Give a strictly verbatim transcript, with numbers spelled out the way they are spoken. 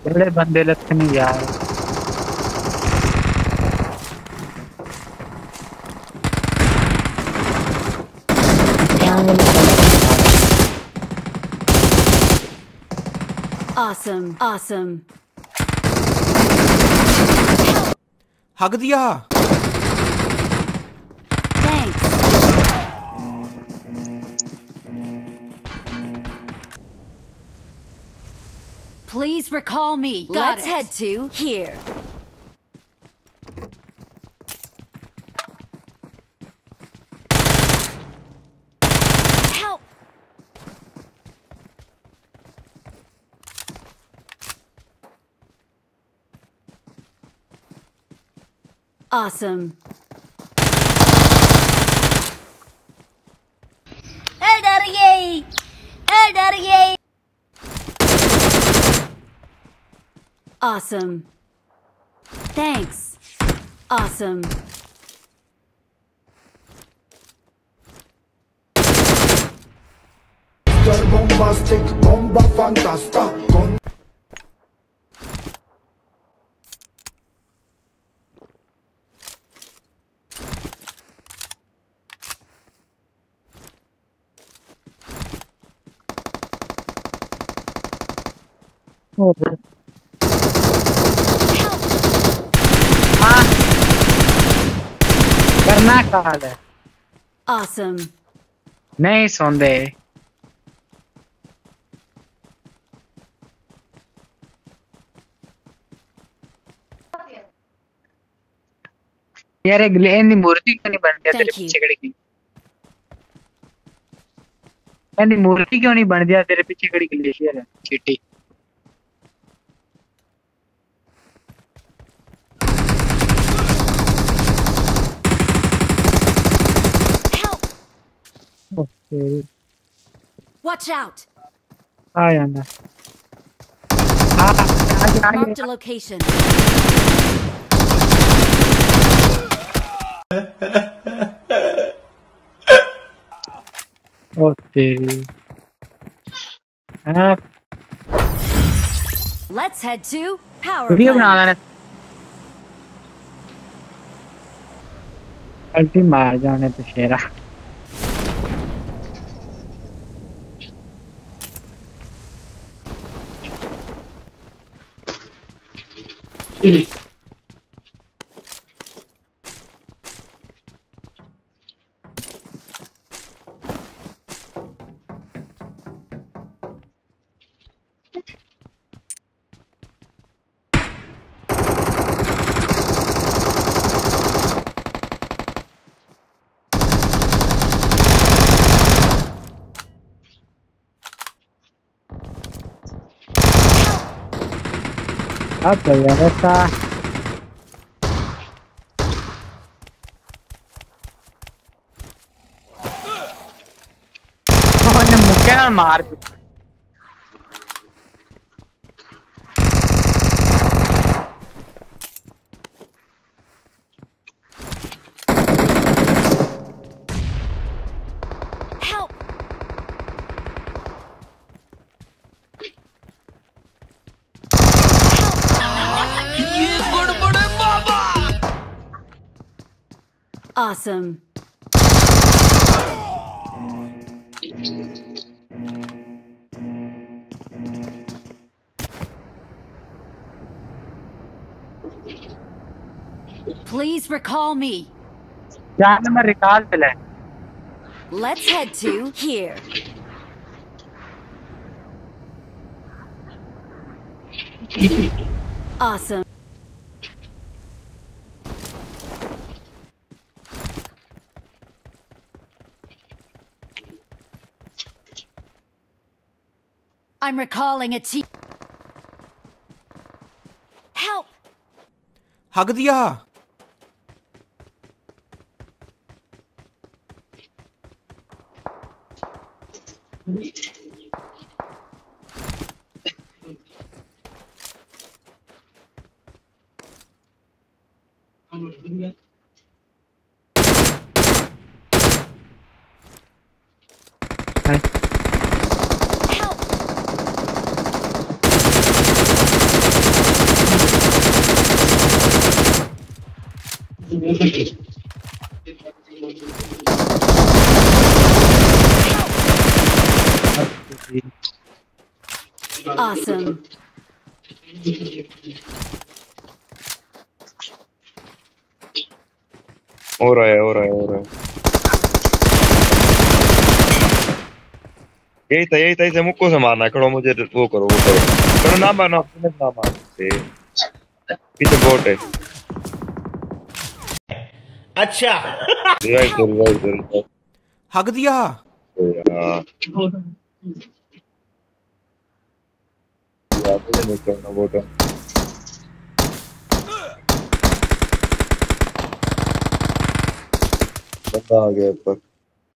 बड़े बंदे लगते नहीं यार। Awesome, awesome. हक दिया। Thanks. Please recall me. Got Let's it. head to here. Help! Awesome. Hey, Daddy! Hey, Daddy! Awesome. Thanks. Awesome. Bombastic, bomba fantasta. Con हाँ करना कहाँ है? Awesome. नहीं सौंदे यार एक लेन मूर्ति क्यों नहीं बन गया तेरे Thank you. पीछे खड़ी की? यानी मूर्ति क्यों नहीं बन गया तेरे पीछे खड़ी ग्लेशियर है चीटी। Help! Okay Watch out. आ जाना। हाँ आगे आगे Marked a location. ओके हाँ Let's head to power video बना plant. लेना। अल्टी मार जाने तो शेरा। अब तो यार ऐसा ਉਹਨੇ ਮੁੱਕੇ ਨਾਲ ਮਾਰ ਦਿੱਤਾ। Help! Awesome. Please recall me. क्या नंबर रिकॉल पे ले? Let's head to here. Awesome. I'm recalling a team. Help! हक दिया। Help! Awesome. हो रहा है हो रहा है हो रहा है यही था यही था इसे मुक्को से मारना है खड़ो मुझे वो करो वो करो करो ना मारना अपने ना मारते पीछे बोट है अच्छा रिवाइव कर रिवाइव कर हक दिया। यार यार मुझे नहीं करना बोट बंदा आ गया ऊपर